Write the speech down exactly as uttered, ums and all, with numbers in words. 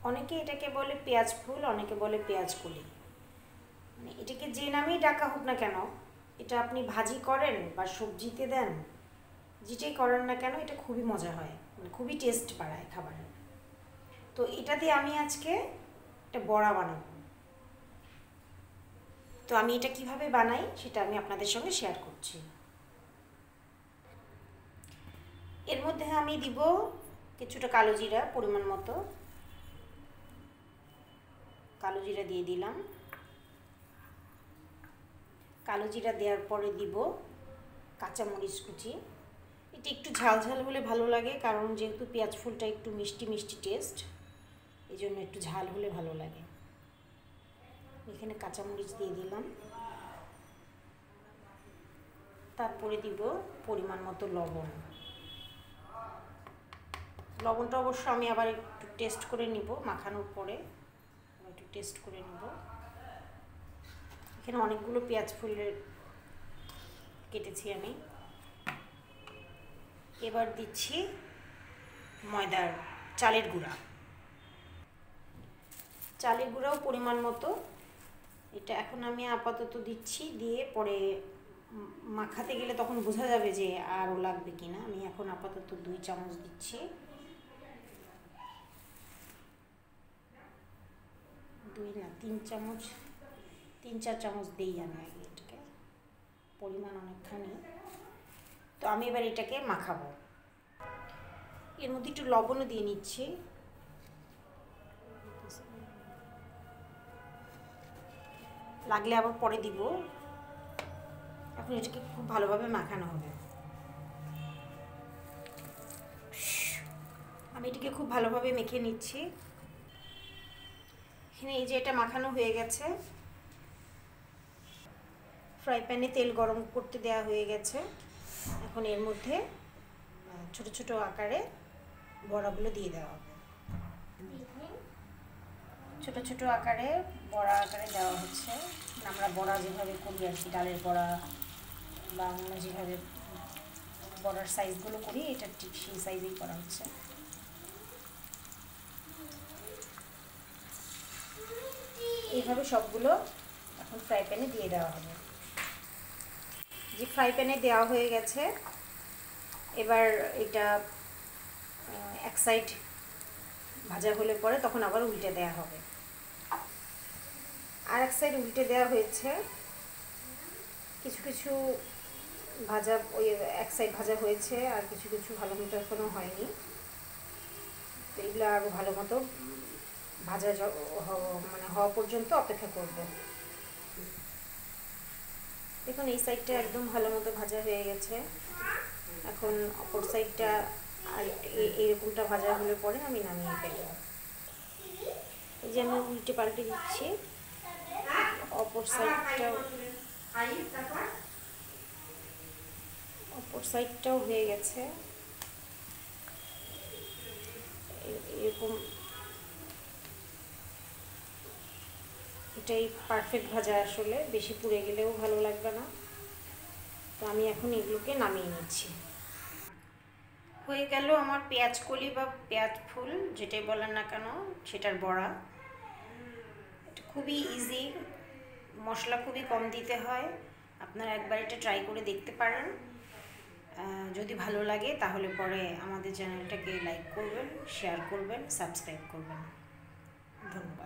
অনেকে এটাকে বলে পেঁয়াজ ফুল, অনেকে বলে পেঁয়াজ কলি। মানে এটাকে যে নামেই ডাকা হোক না কেন, এটা আপনি ভাজি করেন বা সবজিতে দেন, যেটাই করেন না কেন, এটা খুবই মজা হয়, মানে খুবই টেস্ট বাড়ায় খাবারের। তো এটা দিয়ে আমি আজকে একটা বড়া বানাবো। তো আমি এটা কিভাবে বানাই সেটা আমি আপনাদের সঙ্গে শেয়ার করছি। এর মধ্যে আমি দিব কিছুটা কালো জিরা, পরিমাণ মতো কালো জিরা দিয়ে দিলাম। কালো জিরা দেওয়ার পরে দিব কাঁচামরিচ কুচি। এটা একটু ঝাল ঝাল হলে ভালো লাগে, কারণ যেহেতু পেঁয়াজ ফুলটা একটু মিষ্টি মিষ্টি টেস্ট, এই জন্য একটু ঝাল হলে ভালো লাগে। এখানে কাঁচামরিচ দিয়ে দিলাম। তারপরে দিব পরিমাণ মতো লবণ। লবণটা অবশ্য আমি আবার একটু টেস্ট করে নিব, মাখানোর পরে একটু টেস্ট করে নেব। এখানে অনেকগুলো পেঁয়াজ ফুলের কেটেছি আমি। এবার দিচ্ছি ময়দার চালের গুঁড়া। চালের গুঁড়াও পরিমাণ মতো, এটা এখন আমি আপাতত দিচ্ছি, দিয়ে পরে মাখাতে গেলে তখন বোঝা যাবে যে আরও লাগবে কিনা। আমি এখন আপাতত দুই চামচ দিচ্ছি। দুই না তিন চামচ, তিন চার চামচ দিই আমি আগে এটাকে, পরিমাণ অনেকখানি। তো আমি এবার এটাকে মাখাবো। এর মধ্যে একটু লবণও দিয়ে নিচ্ছি। লাগলে আবার পরে দিব। এখন এটাকে খুব ভালোভাবে মাখানো হবে। আমি এটাকে খুব ভালোভাবে মেখে নিচ্ছি। এখানে এই যে এটা মাখানো হয়ে গেছে, ফ্রাই প্যানে তেল গরম করতে দেওয়া হয়ে গেছে। এখন এর মধ্যে ছোট ছোট আকারে বড়াগুলো দিয়ে দেওয়া হবে। ছোট ছোট আকারে বড়া আকারে দেওয়া হচ্ছে। আমরা বড়া যেভাবে করি আর কি, ডালের বড়া বা অন্য যেভাবে বড়ার সাইজগুলো করি, এটা ঠিক সেই সাইজেই করা হচ্ছে। এইভাবে সবগুলো এখন ফ্রাই প্যানে দিয়ে দেওয়া হবে। যে ফ্রাই প্যানে দেওয়া হয়ে গেছে, এবার এটা এক সাইড ভাজা হলে পরে তখন আবার উল্টে দেওয়া হবে। আর এক সাইড উল্টে দেওয়া হয়েছে। কিছু কিছু ভাজা, ওই এক সাইড ভাজা হয়েছে, আর কিছু কিছু ভালো মতো এখনও হয়নি। তো এগুলো আরও ভালো মতো ভাজা মানে হওয়া পর্যন্ত অপেক্ষা করব। দেখুন এই সাইডটা একদম ভালো মতো ভাজা হয়ে গেছে। এখন অপর সাইডটা আর এইরকমটা ভাজা হলে পরে আমি নামিয়ে ফেলব। এই যে আমি উল্টে পাল্টে দিচ্ছি। অপর সাইডটাও অপর সাইডটাও হয়ে গেছে। এরকম এটাই পারফেক্ট ভাজা, আসলে বেশি পুড়ে গেলেও ভালো লাগবে না। তো আমি এখন এগুলোকে নামিয়ে নিচ্ছি। হয়ে গেল আমার পেঁয়াজ কলি বা পেঁয়াজ ফুল, যেটাই বলেন না কেন, সেটার বড়া। এটা খুবই ইজি, মশলা খুবই কম দিতে হয়। আপনারা একবার এটা ট্রাই করে দেখতে পারেন। যদি ভালো লাগে তাহলে পরে আমাদের চ্যানেলটাকে লাইক করবেন, শেয়ার করবেন, সাবস্ক্রাইব করবেন। ধন্যবাদ।